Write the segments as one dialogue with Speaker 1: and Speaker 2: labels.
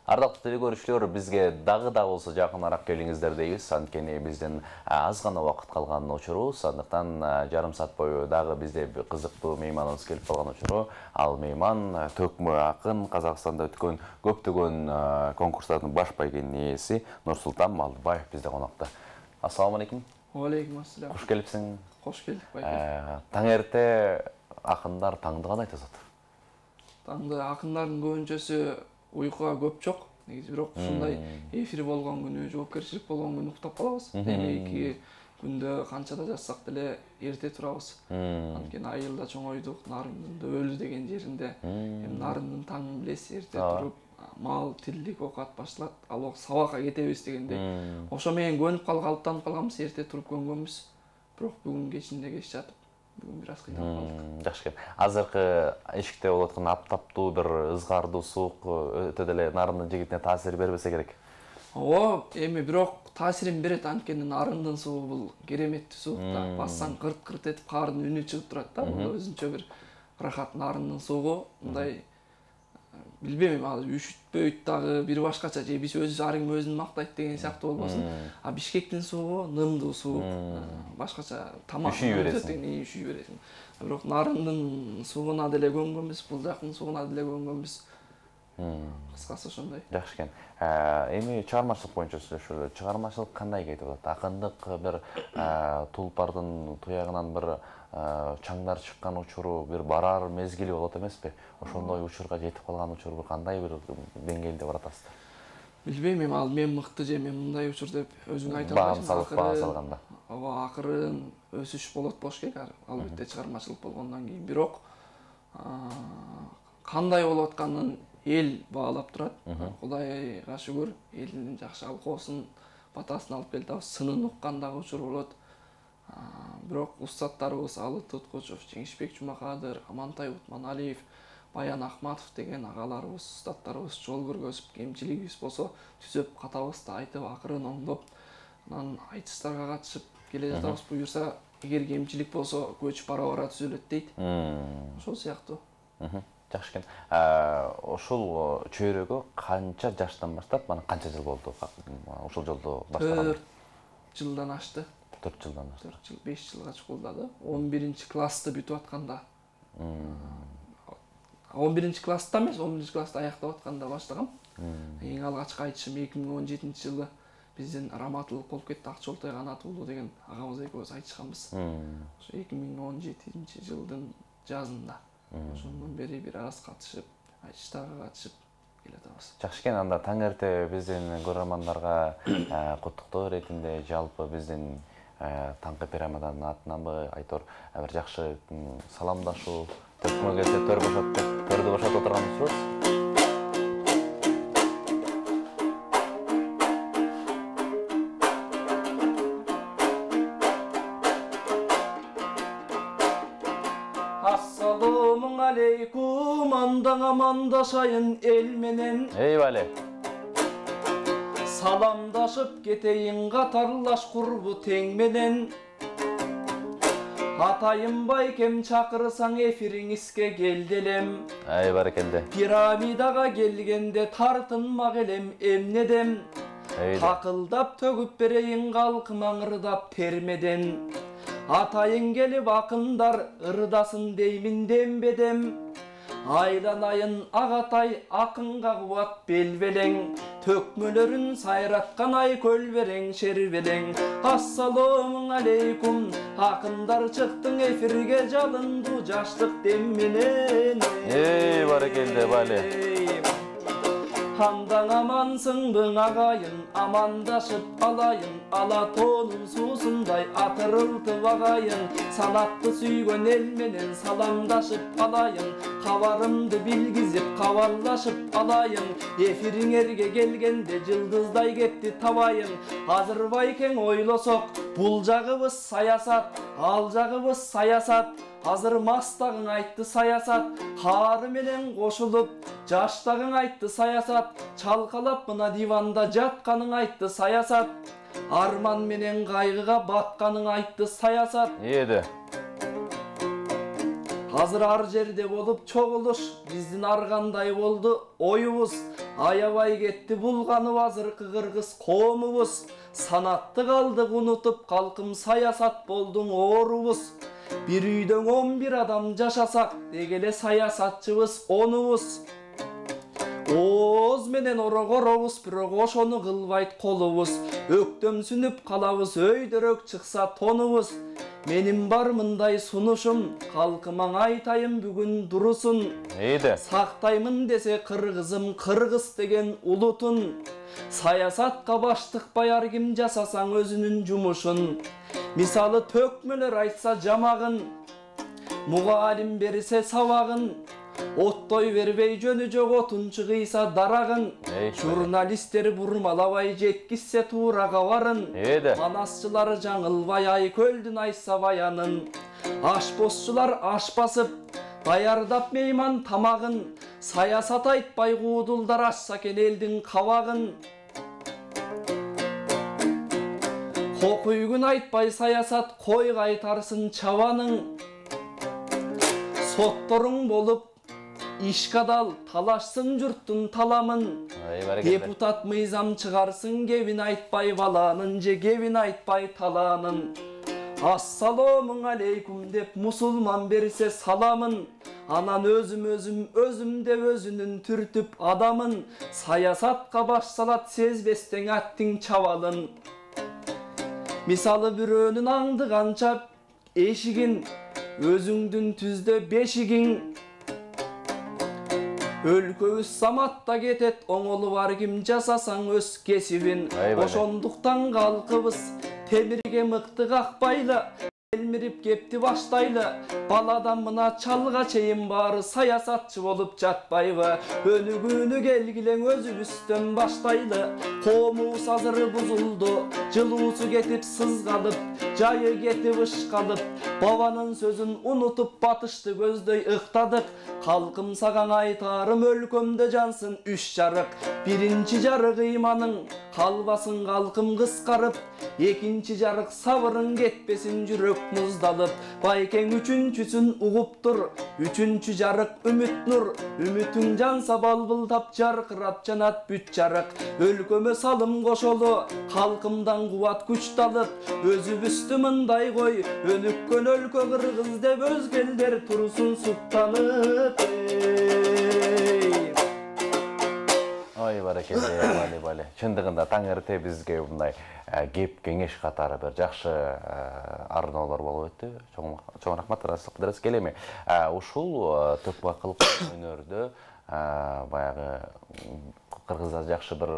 Speaker 1: Ардактуу телекөрүүчүлөр, бизге дагы да болсо жакыныраак келиңиздер дейбиз. Анткени биздин аз гана убакыт калган учурубуз. Андыктан жарым саат бою дагы бизде кызыктуу мейманыбыз келип калган учуру. Ал мейман төкмө акын, Казакстанда өткөн көптөгөн конкурстардын баш байгенин ээси Нурсултан Малдыбаев бизде конокто. Ассаламу алейкум.
Speaker 2: Алейкум ассалам.
Speaker 1: Кош келипсиң.
Speaker 2: Кош келдик байке.
Speaker 1: Таңерте акындар таңды кандай айтасат?
Speaker 2: Таңды акындардын көбүнчөсү уйкуга көп жок. Негизи бирок ушундай эфир болгон күнү, жоопкерчилик болгон күнү уктап калабыз. Эми күндө канчада жазсак деле ерте турабыз. Анткени айылда чоңойдук, Нарындын дөөлү деген жеринде. Эми Нарындын таңын билесиз, эрте туруп, мал тилдик окат башталат. Ал сабакка кетебиз дегендей. Ошо менен көнүп калганып калганбыз, ерте туруп көнгөнбүз. Бирок бүгүн кечинде кеч жатып, бүгүн бир аз кыйналып калдык.
Speaker 1: Жакшы экен. Азыркы эшикте болуп аткан аптаптуу бир ызгардуу суук өтө деле Нарындын жигитине таасир бербесе керек.
Speaker 2: Ооба, эми бирок таасирин берет, анткени Нарындын суу бул кереметтүү суу да. Бассаң кырт-кырт этип каардын үнү чыгып турат да. Бул өзүнчө бир рахат Нарындын суuгу. Мындай билбейм, ал үшүтпөйт дагы, бир башкача же биз ар ким өзүн мактайт деген сыяктуу болбосун. А Бишкектин суугу нымдуу суу, башкача тамак üşүй бересиң. Бирок Нарындын сууна деле көнгөнбүз, бул жактын сууна деле көнгөнбүз. Кыскасы ошондой.
Speaker 1: Жакшы экен. Эми чыгармачылык боюнча сүйлөшөлү. Чыгармачылык кандай кетип атат? Акындык бир тулпардын туягынан бир чаңдар чыккан учуру бир барар мезгили болот эмеспи? Ошондой учурга жетип калган учур кандай бир деңгээлде баратасыздар?
Speaker 2: Билбейм, эми ал мен мыкты же мен мындай учур деп өзүң айта албайсың.
Speaker 1: Баа салганда.
Speaker 2: Ооба, акырын өсүш болот болуш керек, албетте чыгармачылык болгондон кийин. Бирок кандай болуп атканын эл баалап турат. Кудайга шүгүр, элдин жакшы алкоосун, батасын алып келип атабыз. Сынын уккан дагы учур болот. Бирок устаттарыбыз Алы Туткучев, Жеңишбек Жумакадыр, Амантай Утманалиев, Баян Ахматов деген агаларыбыз, устаттарыбыз жол көргөзүп, кемчилигибиз болсо түзөп, катабызды айтып, акырын оңдоп, анан айтыштарга катышып келе жатабыз. Буюрса, эгер кемчилик болсо көчүп бара түзөлөт дейт. Ошол сыяктуу.
Speaker 1: Жакшы экен. Ушул чөйрөгө канча жаштан баштап, мана канча жыл болду ушул жолду баштаган?
Speaker 2: 4 жылдан ашты.
Speaker 1: 4 жылдан ашты.
Speaker 2: 4 жыл, 5 жылга чукулдады. 11-классты бүтүп атканда. 11-класста эмес, 11-класты аяктап атканда баштагам. Эң алгачкы айтышым 2017-жылы биздин Раматылык болуп кетти. Акчолтой Канат уулу деген агабыз экөөбүз айтышканбыз. Ошо 2017-жылдын жазында. Ошондон бери бир аз катышып, айтыштарга катышып келе жатабыз.
Speaker 1: Жакшы экен. Анда таң эрте биздин көрөрмандарга куттуктоо иретинде жалпы биздин таңкы пирамиданын атынан айтор бир жакшы саламдашуу, төкмө келсе төр бошот деп төрдү бошотуп отурганыбыз.
Speaker 2: Ассаламу алейкум, андан амандашайын эл менен.
Speaker 1: Бале.
Speaker 2: Саламдашып кетейин катарлаш курбу тең менен. Атайым байкем чакырсаң эфириңизге келделем.
Speaker 1: Баракелде.
Speaker 2: Пирамидага келгенде тартынмак элем эмнедем. Такылдап төгүп берейин калкыма ырдап термеден. Атайын келип акындар ырдасын деймин дембедем. Айланайын Агатай акынга кубат белбелең. Төкмөлөрүн сайраткан ай көлберең шербелең. Ассаламу алейкум, акындар чыктың эфирге, жалынду жаштык дем менен.
Speaker 1: Баракелде, бале.
Speaker 2: Андан амансыңбың агайын, амандашып алайын. Ала тоонун суусундай атырылтып агайын. Санатты сүйгөн эл менен саламдашып алайын. Кабарымды билгизип кабарлашып алайын. Эфириңерге келгенде жылдыздай кетти табайын. Азыр байкең ойлосок, бул жагыбыз саясат, ал жагыбыз саясат. Азыр мастагың айтты саясат, кары менен кошулуп, жаштагың айтты саясат. Чалкалап мына диванда жатканың айтты саясат. Арман менен кайгыга батканың айтты саясат. Азыр ар жерде болуп чогулуш, биздин ар кандай болду оюбуз. Аябай кетти булганып азыркы кыргыз коомубуз. Санатты калдык унутуп, калкым саясат болдуң оорубуз. Bir үйдөн 11 адам жашасак, дегеле саясатчыбыз онубуз. Ооз менен орогоробуз, бирок ошону кылбайт колубуз. Өктөмсүнүп калабыз, өйдөрөк чыкса тонубуз. Менин бар мындай сунушум, калкыма айтайын бүгүн дурусун. Сактаймын десе кыргызым, кыргыз деген улутун. Саясатка баш тыкпай ар ким жасасаң өзүнүн жумушун. Мисалы төкмөлөр айтса жамагын, мугалим берсе сабагын. Оттой бербей жөнү жок отунчу кыйса дарагын. Журналисттер бурмалабай жеткизсе туура кабарын. Манасчылар жаңылбай ай көлдүн айтса баянын. Ашпозчулар аш басып даярдап мейман тамагын. Саясат айтпай куудулдар ашса экен элдин кабагын. Кокуйгун айтпай саясат кой кайтарсын чабаның. Сотторуң болуп ишкадал талашсын журттун таламын. Депутат мыйзам чыгарсын кебин айтпай баланын же кебин айтпай таланын. Ассаламун алейкум деп мусулман берсе саламын. Анан өзүм деп өзүнүн түртүп адамын. Саясатка баш салат сезбестен аттың чабалын. Мисалы бирөөнүн аңдыганча эшигин, өзүңдүн түздө бешигиң. Өлкөбүз саматта кетет, оңолу бар ким жасасаң өз кесибин. Ошондуктан калкыбыз темирге мыкты какпайлы, элмирип кепти баштайлы. Баладан мына чалга чейин баары саясатчы болуп жатпайбы? Өнүгүүнү келгилең өзүбүздөн баштайлы. Коомубуз азыр бузулду, жылуусу кетип сызгалып, жайы кетип ышкалып. Бабанын сөзүн унутуп батышты көздөй ыктадык. Калкым сагаң айтарым өлкөмдө жансын үч жарык. Биринчи жарык ыйманың калбасын калкым кыскарып. Экинчи жарык сабырың кетпесин жүрөк муздалып. Байкең үчүнчүсүн угуптур. Үчүнчү жарык үмүт нур. Үмүтүң жанса балбылдап жаркырап жанат бүт жарык. Өлкөмө салым кошолу, калкымдан кубат күч талып. Өзүбүздү мындай кой, өнүккөн өлкө кыргыз деп өзге элдер турсун суктанып.
Speaker 1: Ой, баракелде, бали. Чындыгында таң эрте бизге мындай кеп кеңеш катары бир жакшы арналар болуп өттү. Чоң рахмат, ырас келеми. Ушул төкмакылык өнөрдө баягы кыргызда жакшы бир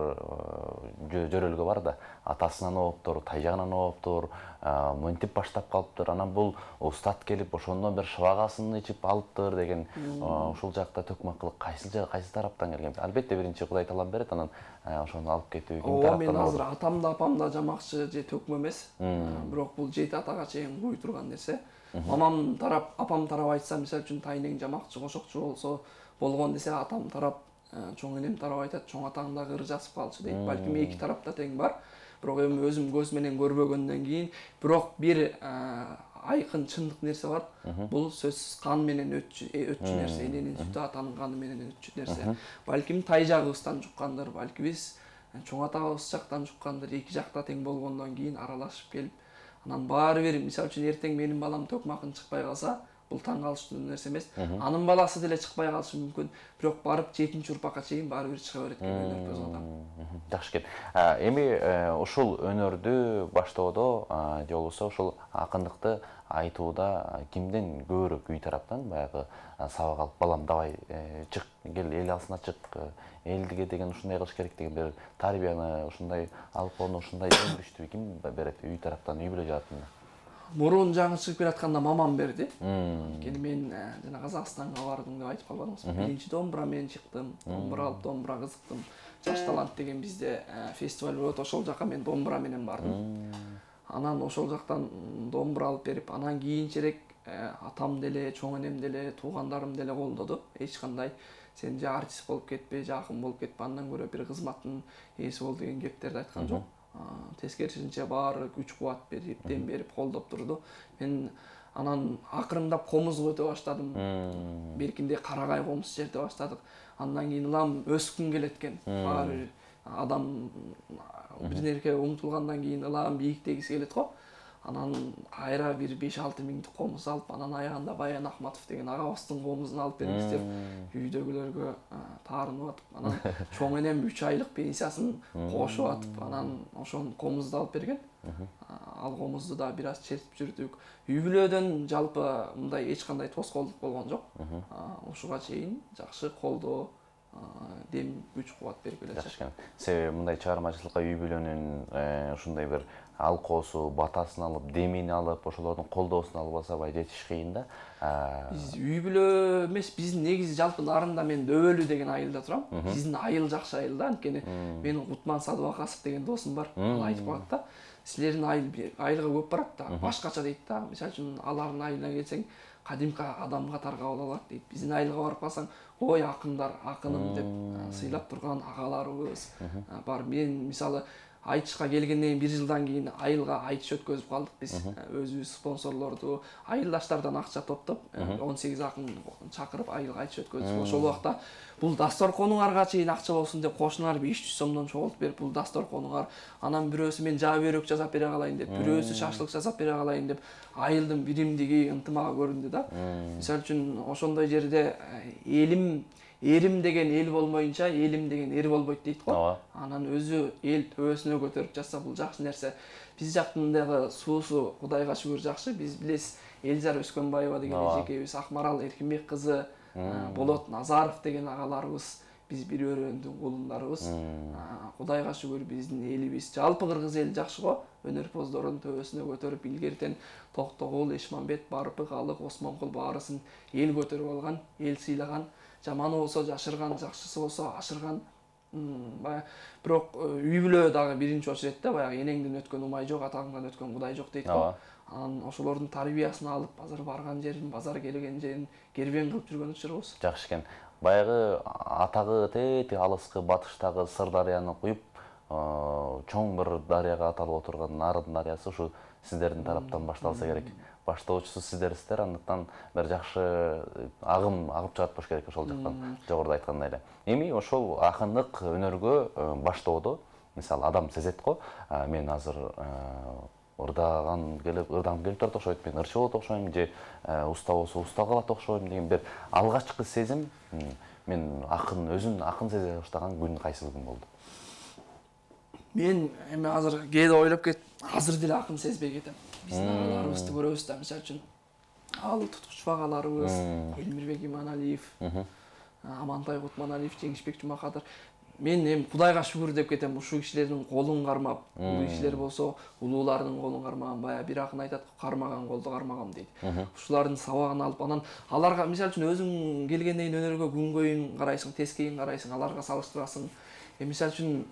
Speaker 1: жөрөлгө бар да. Атасынан оптур, тайжагынан оптур, мынтип баштап калыптыр. Анан бул устат келип ошондон бир шыбагасын ичип алыптыр деген ушул жакта төкмакылык кайсы тараптан келген? Албетте биринчи Кудай таалам берет, анан ошону алып кетүү ким тараптан?
Speaker 2: Мен азыр атам да апам да жамакчы же төкмө эмес. Бирок бул жети атага чейин куй турган нерсе. Мамам тарап, апам тарап айтса, мисалы үчүн тайнең жамакчы, кошокчу болсо болгон десе, атам тарап, чоң энем тарап айтат, чоң атаң да кыр жазып калчу дейт. Балким эки тарапта тең бар. Бирок эми өзүм көз менен көрбөгөндөн кийин, бирок бир айкын чындык нерсе бар. Бул сөзсүз кан менен өтчү нерсе, эненин сүтү атанын каны менен өтчү нерсе. Балким тайжагыбыздан жуккандыр, балки биз чоң атабыз жактан жуккандыр, эки жакта тең болгондон кийин аралашып келип, анан баары бир, мисалы үчүн эртең менин балам төкмакын чыкпай калса, бул таң калыштуу нерсе эмес. Анын баласы деле чыкпай калышы мүмкүн, бирок барып 7-чи урпакка чейин баары бир чыга берет деген өнөр көз адам.
Speaker 1: Жакшы экен. Эми ушул өнөрдү баштоодо же болбосо ушул акындыкты айтууда кимден көбүрөөк үй тараптан баягы сабак алып, балам давай чык, кел эл алсына чык, элдиге деген ушундай кылыш керек деген бир тарбияны ушундай алып кону ушундай жөндөштү ким берет үй тараптан, үй бүлө жаатынан?
Speaker 2: Мурун жаңы чыгып келатканда мамам берди. Кени мен жана Казакстанга бардым деп айтып калбадыңызбы? Биринчи домбура менен чыктым. Домбура алып, домбура кызыктым. Жаш талант деген бизде фестиваль болот, ошол жака мен домбура менен бардым. Анан ошол жактан домбура алып берип, анан кийинчерээк атам деле, чоң энем деле, туугандарым деле колдоду. Эч кандай сен же артист болуп кетпе, же акын болуп кетпе, андан көрө бир кызматтын ээси бол деген кептерди айткан жок. Тескерисинче баары күч кубат берип, дем берип, колдоп турду. Мен анан акырындап комуз өтө баштадым. Беркинде Карагай комуз жерде баштадык. Андан кийин ылам өскүм келет экен. Баары адам бир нерке умтулгандан кийин ылам бийиктегиси келет го. Анан кайра бир 5-6 миңдик комуз алып, анан аягында Баян Ахматов деген агабыздын комузун алып беребиз деп үйдөгүлөргө таарынып атып, анан чоң энем 3 айлык пенсиясын кошуп атып, анан ошон комузду алып берген. Ал комузду да бир аз чертип жүрдүк. Үй бүлөдөн жалпы мындай эч кандай тоскоолдук болгон жок. Ушуга чейин жакшы колдоо, дем күч кубат берип келет.
Speaker 1: Себеби мындай чыгармачылыкка үй бүлөнүн ушундай бир алкоосу, батасын алып, демини алып, ошолордун колдоосун алып алсабай жетиш кыйын да.
Speaker 2: Биз үй бүлө эмес, биздин негизи жалпы Нарында мен Дөбөлү деген айылда турам. Биздин айыл жакшы айыл да, анткени менин Кутман Садыбакасов деген досум бар. Ал айтып калат да, силердин айылга көп барат да, башкача дейт да. Мисалы үчүн алардын айылына келсең, кадимки адам катары кабыл алат дейт. Биздин айылга барып калсаң, ой акындар, акыным деп сыйлап турган агаларыбыз бар. Мен мисалы айтышка келгенден 1 жылдан кийин айылга айтыш өткөзүп калдык биз. Өзүбүз спонсорлорду, айылдаштардан акча топтоп, 18 акын чакырып айылга айтыш өткөздүк. Ошол убакта бул дасторконуңарга чейин акча болсун деп кошуналар 500 сомдон чогултуп берип, бул дасторконуңар. Анан бирөөсү мен жаа бөйрөк жасап бере калайын деп, бирөөсү шашлык жасап бере калайын деп, айылдын биримдиги, ынтымагы көрүндү да. Мисалы үчүн ошондой жерде эрим деген эл болмоюнча, элим деген эр болбойт дейт го. Анан өзү эл төбөсүнө көтөрүп жатса, бул жакшы нерсе. Биз жактын дагы суусу Кудайга шүгүр жакшы. Биз билесиз, Элжар Өскөнбаева деген эжекебиз, Акмарал Эркинбек кызы, Болот Назаров деген агаларыбыз, биз бир өрөөндүн кулундарыбыз. Кудайга шүгүр биздин элибиз, жалпы кыргыз эли жакшы го. Өнөрпоздорун төбөсүнө көтөрүп, илгертен Токтогул, Эшмамбет, Барпык, Алык, Осмонкул баарысын эл көтөрүп алган, эл сыйлаган. Жаманы болсо жашырган, жакшысы болсо ашырган. Бирок үй бүлө дагы биринчи очередте баягы энеңден өткөн умай жок, атаңдан өткөн Кудай жок дейт го. Анан ошолордун тарбиясын алып, азыр барган жерин, базар келген жерин кербен кылып жүргөн учурубуз.
Speaker 1: Жакшы экен. Баягы атагы тети алыскы батыштагы Сырдарыяны куюп, чоң бир дарыяга аталып отурган Нарын дарыясы ушу сиздердин тараптан башталса керек. Баштоочусу сиздерсиздер, андыктан бир жакшы агым агып чыгатпаш керек ошол жактан, жогоруда айткандай эле. Эми ошол акындык өнөргө баштоодо, мисалы адам сезет го, мен азыр ырдагым келип турат окшойт, мен ырчы болот окшойм, же уста болсо уста калат окшойм деген бир алгачкы сезим, мен өзүн акын сезе баштаган күн кайсы күн болду?
Speaker 2: Мен эми азыр кээде ойлоп кетип, азыр деле акын сезбей кетем. Биздин агаларыбызды көрөбүз да, мисалы үчүн ал туткучу агаларыбыз, Элмирбек Иманалиев, Амантай Кутманалиев, Жеңишбек Жумакадыр. Мен эми Кудайга шүгүр деп кетем, ушул кишилердин колун кармап, улуу кишилер болсо, улуулардын колун кармаган, бая бир акын айтат, кармаган колду кармагам дейт. Ушулардын сабагын алып, анан аларга мисалы үчүн өзүң келгенден кийин өнөргө күнгөйүн карайсың, тескейин карайсың, аларга салыштырасың. Мисалы үчүн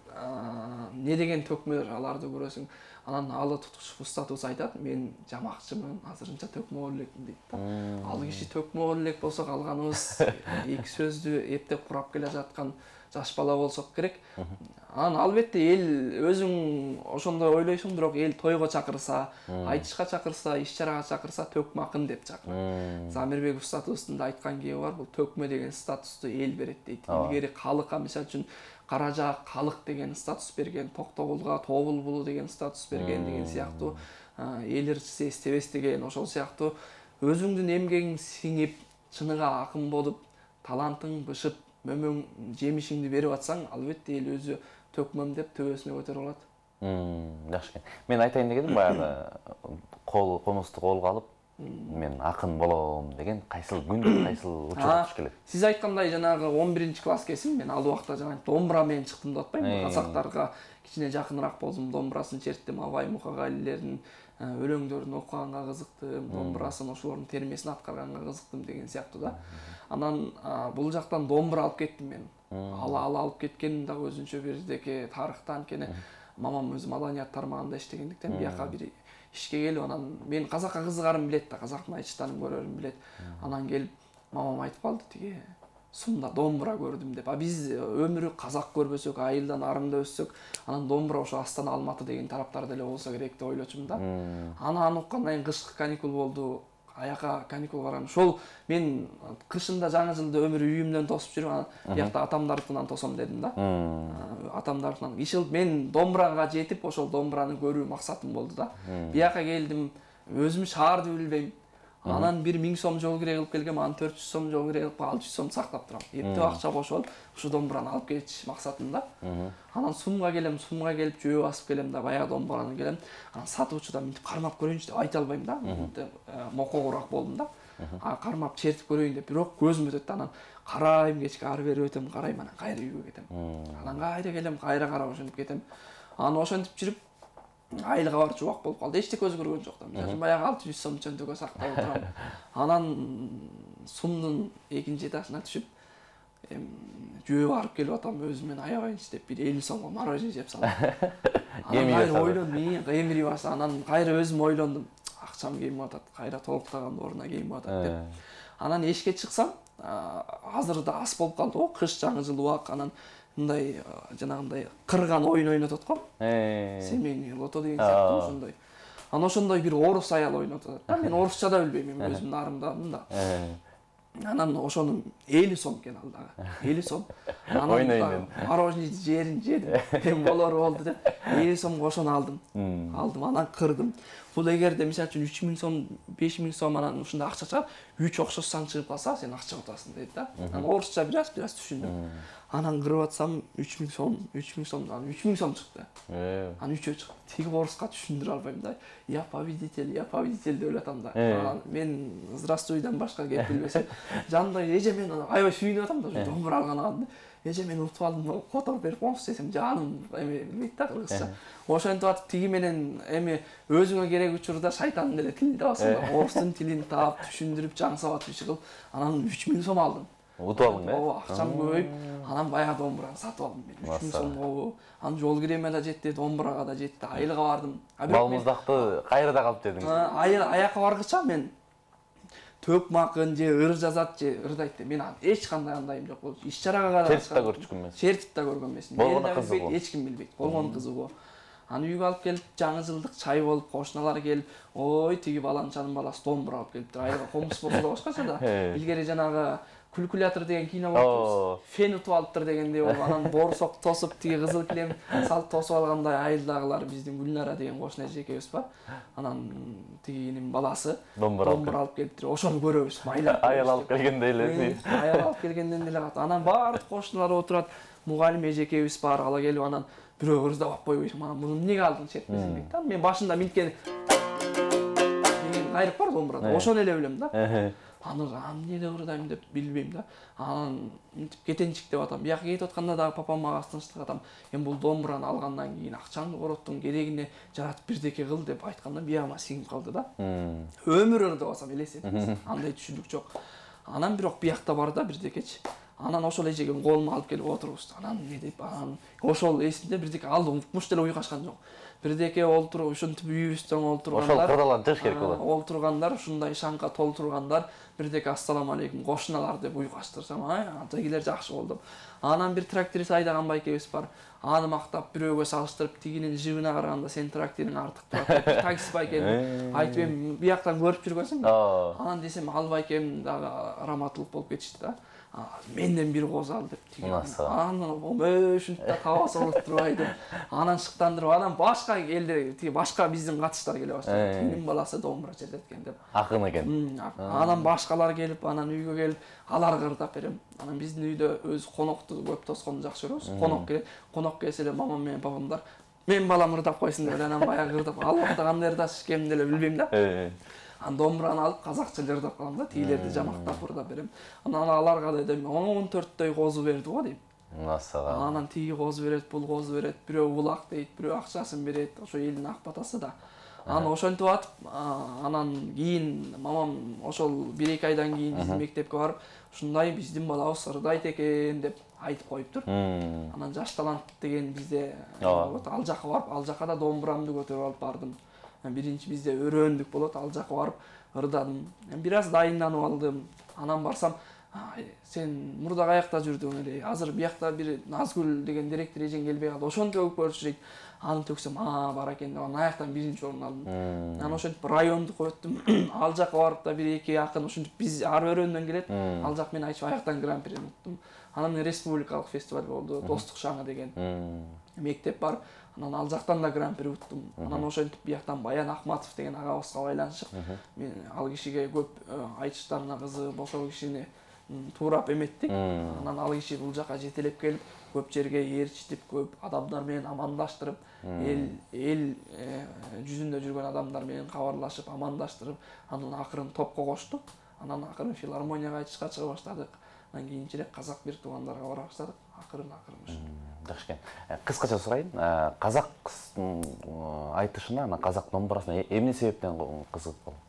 Speaker 2: не деген төкмөр аларды көрөсүң. Анан алы туткуч устатыбыз айтат, мен жамакчымын, азырынча төкмө боло элекмин дейт да. Ал киши төкмө боло элек болсо, калганыбыз эки сөздү эптеп курап келе жаткан жаш бала болсок керек. Анан албетте эл өзүң ошондой ойлойсуң, бирок эл тойго чакырса, айтышка чакырса, иш чарага чакырса, төкмө акын деп чакырат. Замирбек устатыбыздын да айткан кеби бар, бул төкмө деген статусту эл берет дейт. Илгери калыкка мисалы үчүн Каражаак калык деген статус берген, Токтогулга Тобул булу деген статус берген деген сыяктуу, эл ырчысы эстебес деген ошол сыяктуу өзүңдүн эмгегиң сиңип, чыныга акын болуп, талантың бышып, мөмөң жемишиңди берип атсаң, албетте эл өзү төкмөм деп төбөсүнө көтөрүп алат.
Speaker 1: Жакшы экен. Мен айтайын дегеним баягы комузду колго алып, мен акын болом деген кайсыл күн, кайсыл учур туш келет?
Speaker 2: Сиз айткандай жанагы 11-класс кезим, мен ал убакта жанагы домбура менен чыктым деп атпаймынбы? Казактарга кичине жакыныраак болдум, домбурасын черттим, Абай Мукагалилердин өлөңдөрүн окуганга кызыктым, домбурасын ошолордун термесин аткарганга кызыктым деген сыяктуу да. Анан бул жактан домбура алып кеттим мен. Алып кеткеним да өзүнчө бирдеке тарыхтан, анткени мамам өзү маданият тармагында иштегендиктен бияка бир ишке келип, анан мен казакка кызыгарым билет да, казактын айтыштарын көрөрүм билет. Анан келип мамам айтып калды, тиги сумда домбура көрдүм деп. Биз өмүрү казак көрбөсөк, айылдан арымда өссөк, анан домбура ошо Астана, Алматы деген тараптарда эле болсо керек деп ойлочумун да. Анан уккандан кийин кышкы каникул болду. аяққа каникул барам. Шол мен қышында жаңа жылды өмір үйімден тосып жүріп, яқта атамдардынан тосам дедім да. Атамдардынан. Ишыл мен домбыраға жетіп, ошол домбыраны көрүү максатым болду да. Бияққа келдім, өзім шаарды билбейм. Анан 1000 сом жол керек кылып келгем, анан 400 сом жол керек кылып 600 сом сактап турам. Эптеп акча кошуп, ушу домбыраны алып кетиш максатында. Анан сумга келип жөө басып келем да, баягы домбыраны келем. Анан сатуучудан мынтип кармап көрөйүнчү деп айта албайм да. Мокогураак болдум да. Кармап чертип көрөйүн деп, бирок көзүм өтөт да. Анан карайм, кечке ары бери өтөм, карайм, анан кайра үйгө кетем. Анан кайра келем, кайра карап ошентип кетем. Анан ошентип жүрүп айлыга барчу убак болуп калды. Эчтеке өзгөргөн жок да. Мисалы баягы 600 сом чөнтөгө сактап отурам. Анан сумдун экинчи этажына түшүп, жөө барып келип атам, өзүмөн аябайынчы деп 50 сомго мороженое жеп салдым. Анан кайра ойлондум, эмири башы, анан кайра өзүм ойлондум. Акчам кемип атат, кайра толуктаган ордуна кемип атат деп. Анан эшикке чыксам, азыр да ас болуп калды го, кыш жаңы жыл убак, анан мындай жанагындай кырган оюн ойнотот го. Семейный лото деген сыяктуу ошондой. Анан ошондой бир орус аял ойнотот да. Мен орусча да билбейм, мен өзүм нарымдадым да. Анан ошону 50 сом экен алдагы. 50 сом. Анан мороженое жерин жедим. Мен болору болду деп 50 сомго ошону алдым. Анан кырдым. Бул эгерде мисалы үчүн 3000 сом, 5000 сом анан ушундай акча чыгып, 3 окшошсаң чыгып калса, сен акча утасың дейт да. Анан орусча бираз түшүндүм. Анан кырып атсам 3000 сом, 3000 сом, анан 3000 сом чыкты. Анан 3 чыкты. Тиги оруска түшүндүрө албайм да. Я победитель деп эле атам да. Анан мен здравствуйдан башка кеп билбесем, жандай эже мен аябай сүйүнүп атам да, домбура алган. Эже мен утуп алдым, которуп берип коңуз десем, жаным эми билбейт да кыргызча. Ошентип атып тиги менен эми өзүңө керек учурда шайтандын деле тилинде басым да. Орустун тилин таап, түшүндүрүп, жаңсап атып иши кылып, анан 3000 сом алдым.
Speaker 1: Утуп алдың,
Speaker 2: Ооба, акчам көбөйүп, анан баягы домбураны сатып алдым мен. 3000 сомго. Анан жол киреме да жетти, домбурага да жетти, айылга бардым.
Speaker 1: Балмуздакты кайрыда калып жедиң?
Speaker 2: Аяка баргыча мен төк макын же ыр жазат же ырдайт деп мен эч кандай андайым жок болчу. Иш чарага када
Speaker 1: чертип да көрчүкүн эмес.
Speaker 2: Чертип да көргөн эмесмин.
Speaker 1: Болгону кызыгы.
Speaker 2: Эч ким билбейт. Болгону кызыгы. Аны үйгө алып келип, жаңы жылдык чай болуп, кошуналар келип, ой, тиги баланчанын баласы домбура алып келиптир. Айылга комуз болсо да башкача да. Илгери жанагы Кулькулятор деген кино болчу. Фен утуп алыптыр дегендей болуп, анан борсок тосуп, тиги кызыл килем салып тосуп алгандай айылдагылар биздин Гүлнара деген кошуна эжекебиз бар. Анан тигинин баласы домбура алып келиптир. Ошону көрөбүз. Майлап.
Speaker 1: Аял алып келгенде эле.
Speaker 2: Аял алып келгенден эле кат. Анан баардык кошуналар отурат. Мугалим эжекебиз бар, ала келип анан бирөө ырдап ап койбойт. Анан муну эмнеге алдың чертпесиң дейт да. Мен башында минткен деген кайрык бар домбурада. Ошону эле билем да. Аны эмнеге ырдайм деп билбейм да. Анан мынтип кетенчик деп атам. Бияка кетип атканда дагы папам мага тынчтык атам. Эми бул домбураны алгандан кийин акчаңды короттуң, керегине жаратып бирдеке кыл деп айтканда биягыма сиңип калды да. Өмүр ырдап атсам элестетпейсиң. Андай түшүндүк жок. Анан бирок биякта бар да бирдекечи. Анан ошол эжегем колума алып келип отургузду. Анан эмне деп, анан ошол эсимде бирдеке алды, укмуш деле уйгашкан жок. Бирдеке олтуруп, ушинтип үйүбүздөн олтургандар.
Speaker 1: Ошол кырдалан чыгыш керек болот.
Speaker 2: Олтургандар, ушундай шаңка толтургандар, бирдеке ассаламу алейкум кошуналар деп уйгаштырсам, тигилер жакшы болду. Анан бир тракторист айдаган байкебиз бар. Аны мактап бирөөгө салыштырып, тигинин жыбына караганда сен тракториң артык турат деп такси байкем айтып эми бияктан көрүп жүргөнсүң. Анан десем ал байкем дагы раматылык болуп кетишти да. Менден бир кооз ал деп тиги. Анан ушинтип да табасы болуп турбайды. Анан шыктандырып, анан башка элдер, тиги башка биздин катыштар келе баштады. Тигинин баласы домбура чертет экен деп.
Speaker 1: Акын экен.
Speaker 2: Анан башкалар келип, анан үйгө келип, аларга ырдап берем. Анан биздин үйдө өз конокту көп тосконду жакшы көрөбүз. Конок келет. Конок келсе эле мамам менен папамдар мен балам ырдап койсун деп анан баягы ырдап, ал убакта кандай ырдаш экенин деле билбейм да. Анан домбураны алып казакча ырдап калам да, тигилерди жамактап ырдап берем. Анан аларга да дем 14төй козу берди го дейм.
Speaker 1: Насага.
Speaker 2: Анан тиги козу берет, бул козу берет, бирөө улак дейт, бирөө акчасын берет, ошо элдин ак батасы да. Анан ошентип атып, анан кийин мамам ошол 1-2 айдан кийин биздин мектепке барып, ушундай биздин балабыз ырдайт экен деп айтып коюптур. Анан жаш талант деген бизде ал жака барып, ал жака да домбурамды көтөрүп алып бардым. Биринчи бизде өрөөндүк болот, ал жака барып ырдадым. Бир аз дайынданып алдым. Анан барсам Сен мурда каякта жүрдүң эле, азыр биякта бир Назгүл деген директор эжең келбей калды. Ошонтип өгүп көрчү дейт. Аны төксөм, бар экен деп, анан аяктан биринчи орун алдым. Анан ошентип райондук өттүм. Ал жака барып да бир-эки акын ошентип биз ар өрөөнөн келет. Ал жак мен айтып аяктан гран-прини уттум. Анан мен республикалык фестиваль болду, Достук шаңы деген. Мектеп бар. Анан ал жактан да гран-при уттум. Анан ошентип бияктан Баян Акматов деген агабызга байланышып, мен ал кишиге көп айтыштарына кызыгып, ошол кишини туурап эметтик. Анан ал киши бул жака жетелеп келип, көп жерге ээрчитип, көп адамдар менен амандаштырып, эл жүзүндө жүргөн адамдар менен кабарлашып, амандаштырып, анан акырын топко коштук. Анан акырын филармонияга айтышка чыга баштадык. Анан кийинчерээк казак бир туугандарга бара баштадык. Акырын
Speaker 1: Жакшы экен. Кыскача сурайын, казак айтышына, ана казак домбурасына эмне себептен кызыгып калдың?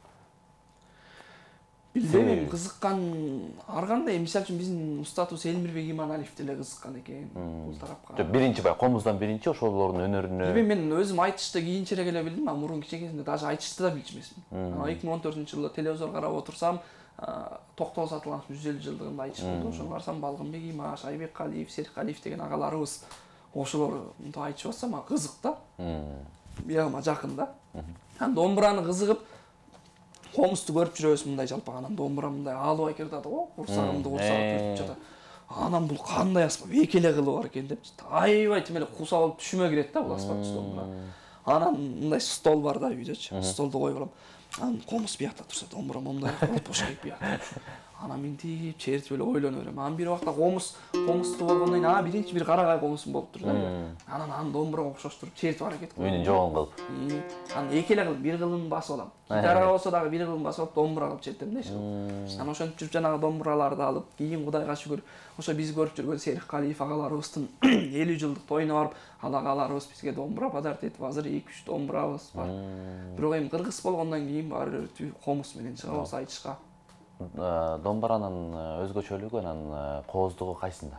Speaker 2: Билбейм, кызыккан ар кандай, мисалы үчүн биздин устатыбыз Элмирбек Иманалиев деле кызыккан экен бул тарапка.
Speaker 1: Биринчи бай комуздан биринчи ошолордун өнөрүнө.
Speaker 2: Билбейм, мен өзүм айтышты кийинчерээк эле билдим, а мурун кичинекесинде даже айтышты да билчүмесмин. 2014-жылы телевизор карап отурсам, Токтогул Сатылгановдун 150 жылдыгында айтыш болду. Ошону карасам Балгынбек Имаш, Айбек Калиев, Серик Калиев деген агаларыбыз ошолор мынтип айтышып атса, мага кызык да. Биягыма жакын да. Анан домбураны кызыгып комузду көрүп жүрөбүз мындай жалпаганан домбура мындай аалыбай кирди го, курсагымды курсагы түртүп жата. Анан бул кандай аспап, эки эле кылы бар экен деп, аябай тим эле куса болуп түшүмө кирет да бул аспапчы домбура. Анан мындай стол бар да үйдөчү, столду коюп алам. Анан комуз биякта турса, домбура мындай кылып бош кейип биякта. Анан мынтип чертип эле ойлонуп берем. Анан бир убакта комузду болгондон кийин биринчи бир карагай комузум болуптур да. Анан аны домбурага окшоштуруп чертип аракет кылып.
Speaker 1: Үйүнүн жогон кылып.
Speaker 2: Анан эки эле кылып, бир кылын басып алам. Гитарага болсо дагы бир кылын басып алып домбура кылып чертем да. Анан ошентип жүрүп жанагы домбураларды алып, кийин Кудайга шүгүр, ошо биз көрүп жүргөн Серик Калиев агаларыбыздын 50 жылдык тоюна барып, ал агаларыбыз бизге домбура подарок этип, азыр 2-3 домбурабыз бар. Бирок эми кыргыз болгондон кийин баары комуз менен чыгабыз айтышка.
Speaker 1: Домбуранын өзгөчөлүгү анан кооздугу кайсында?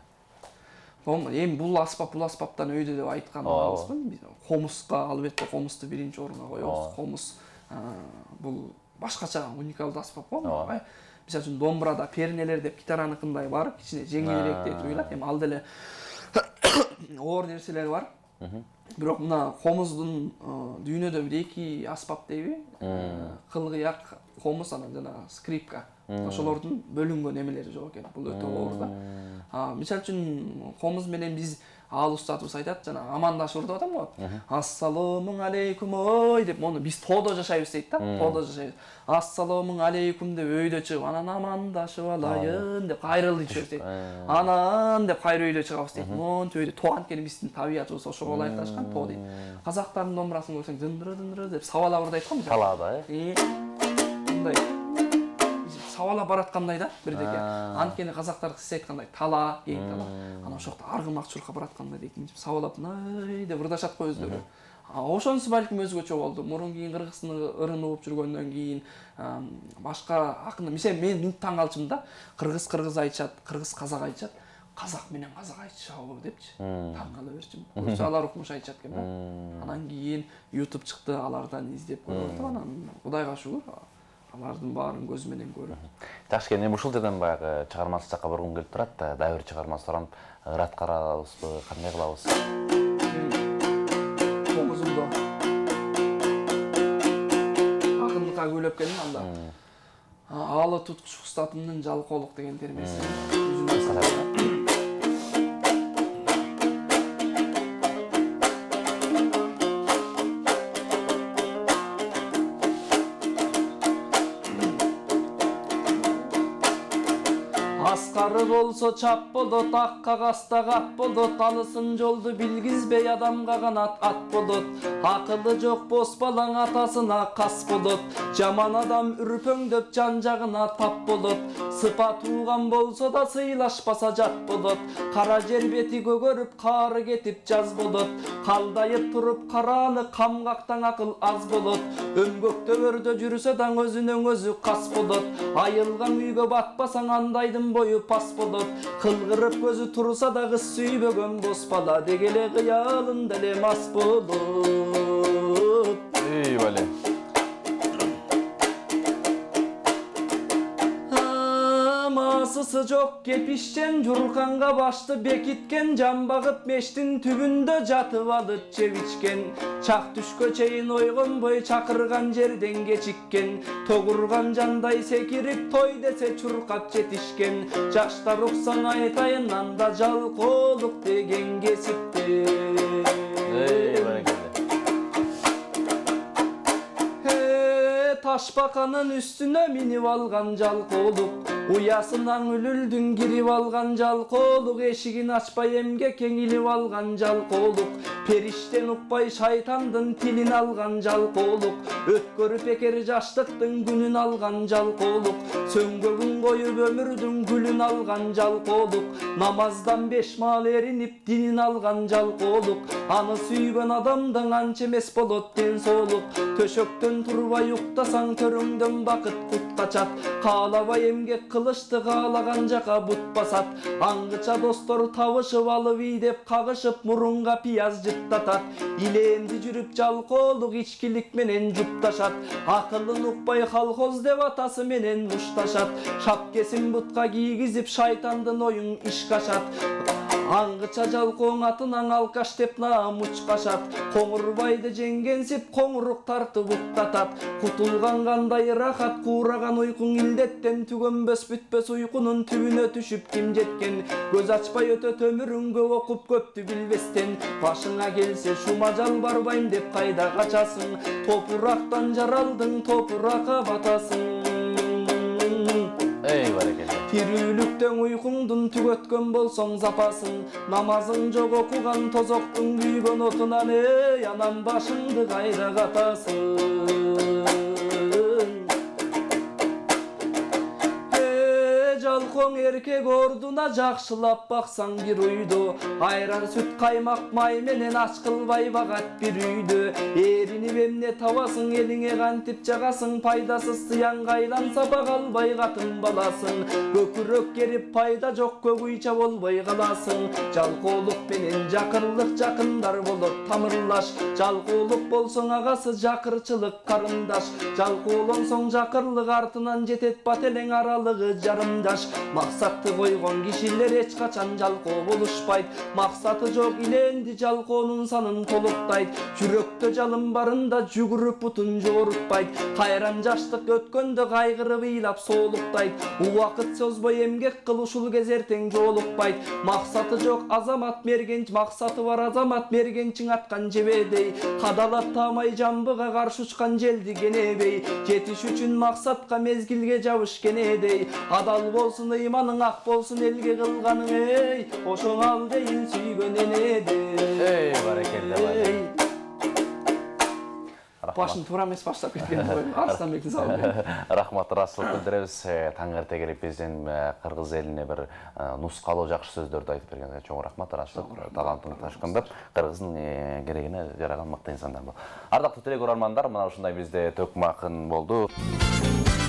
Speaker 2: Эми бул аспаптан өйдө деп айтканыбызбын. Комузга албетте комузду биринчи орунга коебуз. Комуз бул башкача уникалдуу аспап го. Мисалы үчүн домбурада пернелер деп гитараныкындай бар, кичине жеңилирээк деп уйлап, эми ал деле оор нерселери бар. Бирок мына комуздун дүйнөдө бир эки аспап дейби? Кылгыяк, комуз, анан жана скрипка. Ошолордун бөлүнгөн эмелери жок экен. Бул өтө оор да. Мисалы үчүн комуз менен биз ал устатыбыз айтат, жана амандашып деп атам го. Ассаламу алейкум ой деп, мону биз тоодо жашайбыз дейт да. Тоодо жашайбыз. Ассаламу алейкум деп өйдө чыгып, анан амандашып алайын деп кайрылып жүрөбүз дейт. Анан деп кайра өйдө чыгабыз дейт. Монтип өйдө тоо, анткени биздин табиятыбыз ошого ылайыкташкан тоо дейт. Казактардын домбурасын көрсөң дындыры деп сабала бурдайт го.
Speaker 1: Талаада,
Speaker 2: мындай сабалап бараткандай да бирдеке. Анткени казактар сиз айткандай тала, кең тала. Анан ошокто аргымак чуркап бараткандай дейт. Мынтип сабалап най деп ырдашат го өздөрү. Ошонусу балким өзгөчө болду. Мурун кийин кыргыздын ырын угуп жүргөндөн кийин башка акын, мисалы мен мынтип таң калчумун да. Кыргыз айтышат, кыргыз казак айтышат. Казак менен казак айтышабы депчи. Таң кала берчүмүн. Көрсө алар укмуш айтышат экен да. Анан кийин YouTube чыкты, алардан издеп көрүп, анан Кудайга шүгүр, алардын баарын көз менен көрүп.
Speaker 1: Жакшы экен, эми ушул жерден баягы чыгармасы жакка бургум келип турат. Дагы бир чыгарма сурам. Ырат карабызбы, кандай кылабыз?
Speaker 2: Комузумду акындыкка күйлөп келдим анда. Алы туткуч устатымдын жалкоолук деген термеси. Аскары болсо чап болот, ак кагаста кап болот, алысын жолду билгизбей адамга канат ат болот. Акылы жок бос балаң атасына кас болот, жаман адам үрпөңдөп жан жагына тап болот. Сыпа тууган болсо да сыйлашпаса жат болот, кара жер бети көгөрүп кары кетип жаз болот. Калдайып туруп караны камгактан акыл аз болот, өңгөктөгөрдө жүрсө да өзүнөн өзү кас болот. Айылган үйгө батпасаң андайдын бою пас болот, кылгырып көзү турса да кыз сүйбөгөн бос бала, дегеле кыялында эле мас болот.
Speaker 1: Эй, бале.
Speaker 2: Мас Tasısı çok kepişten Jurkanga başты bekitken Can bağıp meştin tübünde jatıp alıp çeviçken Çak düşkö çeyin oygun boy çakırgan жерden geçikken Togurgan janday sekirip toy dese çurkap jetişken Jaştar uksan aytayın anda jalkoluk degen kesipti. Taşbakanın üstüne minip algan jalkoluk Uyasından ülüldün girip algan jalkoluk Eşigin açpay emge kengilip algan jalkoluk Perişten ukpay şaytandın tilin algan jalkoluk Ötkörüp eker jaştıktın günün algan jalkoluk Söngөгün koyup ömürdün gülün algan jalkoluk Namazdan 5 mal erinip dinin algan jalkoluk Anı süygön adamdan anç emes bolot den soluk Töşöktön turbay yuktasan törüngdön bakıt kut kaçat Kalabay emgek kılıçtı kalagan jaka but basat Angıça dostor tavışıp alıp idep kagışıp murunga piyaz jıttatat İlendi jürüp jalkoluk içkilik menen juptaşat Akılın ukpay halkoz dep atası menen muştaşat Şapkesin butka giygizip şaytandın oyun iş kaşat Angıça jalkoň atınan alkaş dep namuç kaşat Koңurbaydı jengensip koңuruk tartıp uktatat Kutulgan kanday rahat kuragan uykun ildetten Tügönbös bütbös uykunun tübüne düşüp kim jetken Göz açpay ötö tömürüngö okup köptü bilbesten Başına gelse şumajal barbayım dep kayda kaçasın Topuraktan jaraldың topuraka batasın. Tirүүлүктөн uykуңдун түгөткөн болсоң запасың Намазың жок окуган тозоктун күйгөн отунан анан башыңды кайда катасың. Jalkoň erkek orduna jakşylap baksaň bir uydu Ayran süt kaymak may menen aç kılbay bagat bir üydü Erinip emne tabasың eliňe kantip jagasың Paydasız sıyan kaylansa bagalbay katın balasың Kökürök gerip payda jok kögüyça bolbay kalasың Jalkoluk menen jakırlık jakındar bolot tamırlaş Jalkoluk bolsoň agası jakırçılık karındaş Jalkolonsoň jakırlık artынан jetet bateleň aralığı jarımdaş Maksatı koygon kişiler hiç kaçan jalko buluşpayt Maksatı jok ilendi jalkonun sanın toluktayt Jüröktö jalım barında jügürüp butun jorutpayt Kayran jaştık ötkөndө kaygırıp ыйлап soğuluktayt Uwakıt sözboy emgek kılışul gezerteň jolukpayt Maksatı jok azamat mergenç maksatı var azamat mergençiň atkan jebedey Kadalat tamay jambıga karşı uçkan jeldi genebey Jetiş üçün maksatka mezgilge jabış genedey Adal bolsun imanın ak bolsun elge kılganın ey Oşoň al deyin süygön enede.
Speaker 1: Barakelle.
Speaker 2: Başın turam emes başlap ketken koy. Arslan bekli sağ olun.
Speaker 1: Rahmat Rasulullah bildirебиз. Таң эрте келип биздин кыргыз элине bir нускалуу жакшы сөздөрдү айтып бергениңизге чоң рахмат. Раsulullah талантың ташкындап кыргыздын керегине жараган мыкты инсандар бул. Ардактуу теле көрөрмандар, мына ушундай бизде төкмө акын болду.